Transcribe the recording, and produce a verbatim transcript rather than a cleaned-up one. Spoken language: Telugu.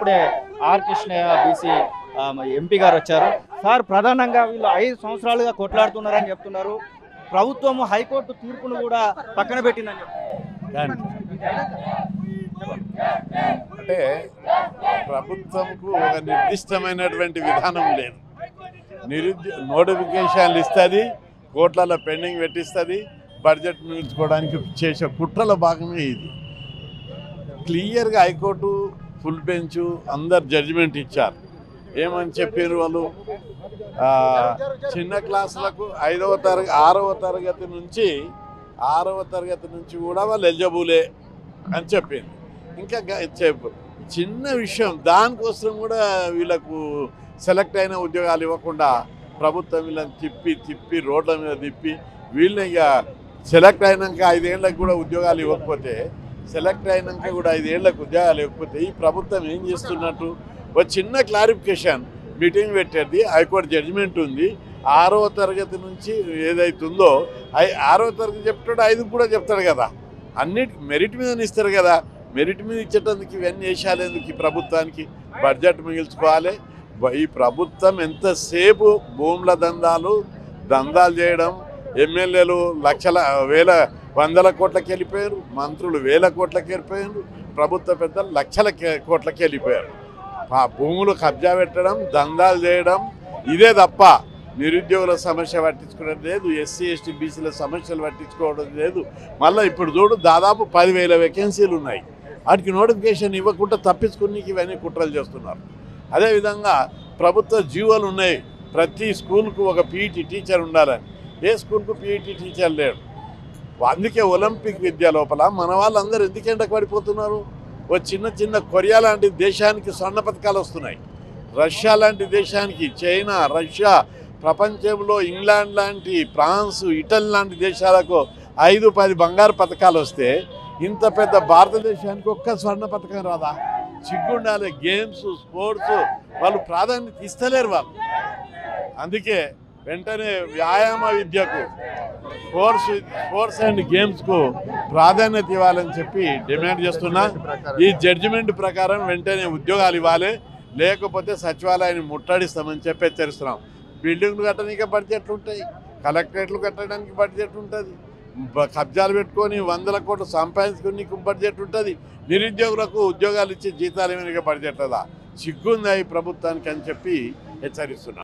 ఇప్పుడే ఆర్ కృష్ణయ్య బీసీ ఎంపీ గారు వచ్చారు. సార్, ప్రధానంగా వీళ్ళు ఐదు సంవత్సరాలుగా కొట్లాడుతున్నారని చెప్తున్నారు. ప్రభుత్వం హైకోర్టు తీర్పును కూడా పక్కన పెట్టిందని చెప్తున్నారు. అంటే ప్రభుత్వంకు ఒక నిర్దిష్టమైనటువంటి విధానం లేదు. నిరుద్యోగ నోటిఫికేషన్లు ఇస్తుంది, కోట్లలో పెండింగ్ పెట్టిస్తుంది, బడ్జెట్ మిగుల్చుకోవడానికి చేసే కుట్రల భాగమే ఇది. క్లియర్గా హైకోర్టు ఫుల్ బెంచ్ అందరు జడ్జిమెంట్ ఇచ్చారు. ఏమని చెప్పారు వాళ్ళు, చిన్న క్లాసులకు ఐదవ తరగతి ఆరవ తరగతి నుంచి ఆరవ తరగతి నుంచి కూడా వాళ్ళు ఎలిజిబులే అని చెప్పింది. ఇంకా చెప్పు చిన్న విషయం, దానికోసం కూడా వీళ్ళకు సెలెక్ట్ అయిన ఉద్యోగాలు ఇవ్వకుండా ప్రభుత్వం వీళ్ళని తిప్పి తిప్పి రోడ్ల మీద తిప్పి వీళ్ళని ఇక సెలెక్ట్ అయినాక ఐదేళ్లకు కూడా ఉద్యోగాలు ఇవ్వకపోతే సెలెక్ట్ అయినాక కూడా ఐదేళ్లకు ఉద్యోగాలు ఇవ్వకపోతే ఈ ప్రభుత్వం ఏం చేస్తున్నట్టు? ఒక చిన్న క్లారిఫికేషన్ మీటింగ్ పెట్టేది, హైకోర్టు జడ్జిమెంట్ ఉంది. ఆరవ తరగతి నుంచి ఏదైతుందో ఐ ఆరవ తరగతి చెప్తాడు, ఐదు కూడా చెప్తాడు కదా, అన్నిటి మెరిట్ మీద ఇస్తారు కదా. మెరిట్ మీద ఇచ్చేటందుకు ఇవన్నీ వేసాలేందుకు ఈ ప్రభుత్వానికి? బడ్జెట్ మిగిల్చుకోవాలి. ఈ ప్రభుత్వం ఎంతసేపు భూముల దందాలు దందాలు చేయడం, ఎమ్మెల్యేలు లక్షల వేల వందల కోట్లకి వెళ్ళిపోయారు, మంత్రులు వేల కోట్లకి వెళ్ళిపోయారు, ప్రభుత్వ పెద్దలు లక్షల కోట్లకి వెళ్ళిపోయారు. ఆ భూములు కబ్జా పెట్టడం, దందాలు చేయడం, ఇదే తప్ప నిరుద్యోగుల సమస్య పట్టించుకోవడం లేదు, ఎస్సీ ఎస్టీ బీసీల సమస్యలు పట్టించుకోవడం లేదు. మళ్ళీ ఇప్పుడు చూడు, దాదాపు పదివేల వేకెన్సీలు ఉన్నాయి. వాటికి నోటిఫికేషన్ ఇవ్వకుండా తప్పించుకుని ఇవన్నీ కుట్రలు చేస్తున్నారు. అదేవిధంగా ప్రభుత్వ జీవోలు ఉన్నాయి, ప్రతి స్కూల్కు ఒక పీఈటీ టీచర్ ఉండాలని. ఏ స్కూల్కు పీఈటీ టీచర్ లేడు. అందుకే ఒలింపిక్ విద్య లోపల మన వాళ్ళందరూ ఎందుకు ఎండకు పడిపోతున్నారు? ఓ చిన్న చిన్న కొరియా లాంటి దేశానికి స్వర్ణ పథకాలు వస్తున్నాయి, రష్యా లాంటి దేశానికి, చైనా, రష్యా, ప్రపంచంలో ఇంగ్లాండ్ లాంటి, ఫ్రాన్స్, ఇటలీ లాంటి దేశాలకు ఐదు పది బంగారు పథకాలు వస్తే ఇంత పెద్ద భారతదేశానికి ఒక్క స్వర్ణ పథకం రాదా? సిగ్గుండాలి. గేమ్స్, స్పోర్ట్స్ వాళ్ళు ప్రాధాన్యత ఇస్తలేరు వాళ్ళు. అందుకే వెంటనే వ్యాయామ విద్యకు, స్పోర్ట్స్ స్పోర్ట్స్ అండ్ గేమ్స్కు ప్రాధాన్యత ఇవ్వాలని చెప్పి డిమాండ్ చేస్తున్నా. ఈ జడ్జిమెంట్ ప్రకారం వెంటనే ఉద్యోగాలు ఇవ్వాలి, లేకపోతే సచివాలయాన్ని ముట్టడిస్తామని చెప్పి హెచ్చరిస్తున్నాం. బిల్డింగ్లు కట్టడానికి బడ్జెట్లు ఉంటాయి, కలెక్టరేట్లు కట్టడానికి బడ్జెట్ ఉంటుంది, కబ్జాలు పెట్టుకొని వందల కోట్లు సంపాదించుకుని బడ్జెట్ ఉంటుంది, నిరుద్యోగులకు ఉద్యోగాలు ఇచ్చి జీతాలు ఏమైనా బడ్జెట్ కదా. సిగ్గుందా ఈ ప్రభుత్వానికి అని చెప్పి హెచ్చరిస్తున్నాం.